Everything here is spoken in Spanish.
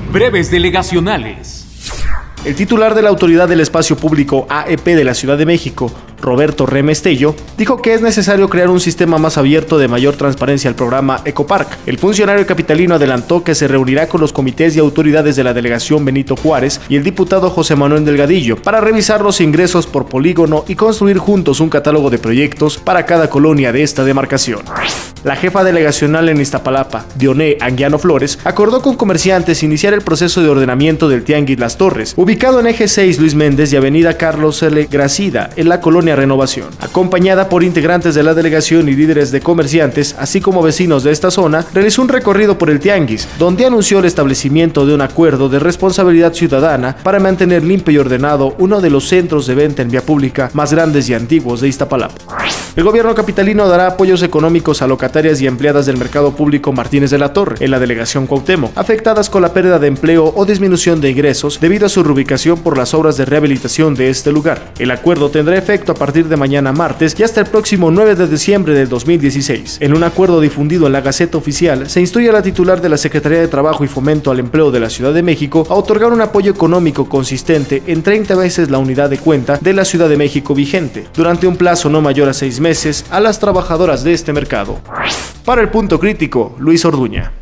Breves delegacionales. El titular de la Autoridad del Espacio Público AEP de la Ciudad de México, Roberto Remestello, dijo que es necesario crear un sistema más abierto de mayor transparencia al programa Ecopark. El funcionario capitalino adelantó que se reunirá con los comités y autoridades de la delegación Benito Juárez y el diputado José Manuel Delgadillo para revisar los ingresos por polígono y construir juntos un catálogo de proyectos para cada colonia de esta demarcación. La jefa delegacional en Iztapalapa, Dioné Anguiano Flores, acordó con comerciantes iniciar el proceso de ordenamiento del Tianguis Las Torres, ubicado en Eje 6 Luis Méndez y Avenida Carlos L. Gracida, en la colonia Renovación. Acompañada por integrantes de la delegación y líderes de comerciantes, así como vecinos de esta zona, realizó un recorrido por el Tianguis, donde anunció el establecimiento de un acuerdo de responsabilidad ciudadana para mantener limpio y ordenado uno de los centros de venta en vía pública más grandes y antiguos de Iztapalapa. El gobierno capitalino dará apoyos económicos a locatarias y empleadas del mercado público Martínez de la Torre, en la delegación Cuauhtémoc, afectadas con la pérdida de empleo o disminución de ingresos debido a su reubicación por las obras de rehabilitación de este lugar. El acuerdo tendrá efecto a partir de mañana martes y hasta el próximo 9 de diciembre del 2016. En un acuerdo difundido en la Gaceta Oficial, se instruye a la titular de la Secretaría de Trabajo y Fomento al Empleo de la Ciudad de México a otorgar un apoyo económico consistente en 30 veces la unidad de cuenta de la Ciudad de México vigente, durante un plazo no mayor a 6 meses, a las trabajadoras de este mercado. Para el Punto Crítico, Luis Orduña.